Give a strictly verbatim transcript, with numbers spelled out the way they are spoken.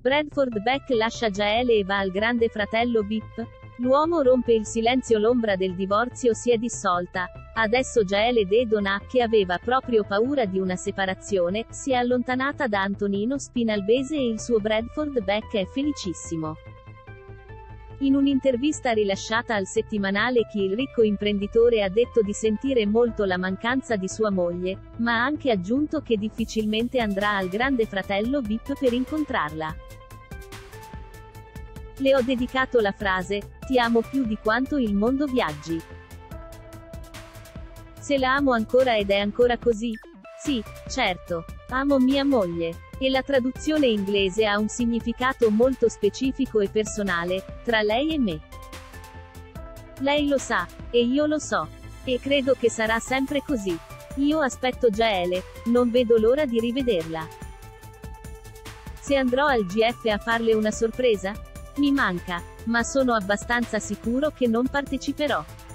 Bradford Beck lascia Jaele e va al grande fratello V I P? L'uomo rompe il silenzio, l'ombra del divorzio si è dissolta. Adesso Jaele Dedona, che aveva proprio paura di una separazione, si è allontanata da Antonino Spinalbese e il suo Bradford Beck è felicissimo. In un'intervista rilasciata al settimanale Chi, il ricco imprenditore ha detto di sentire molto la mancanza di sua moglie, ma ha anche aggiunto che difficilmente andrà al grande fratello V I P per incontrarla. Le ho dedicato la frase, ti amo più di quanto il mondo viaggi. Se la amo ancora ed è ancora così? Sì, certo. Amo mia moglie. E la traduzione inglese ha un significato molto specifico e personale, tra lei e me. Lei lo sa, e io lo so. E credo che sarà sempre così. Io aspetto Jaele, non vedo l'ora di rivederla. Se andrò al G F a farle una sorpresa? Mi manca, ma sono abbastanza sicuro che non parteciperò.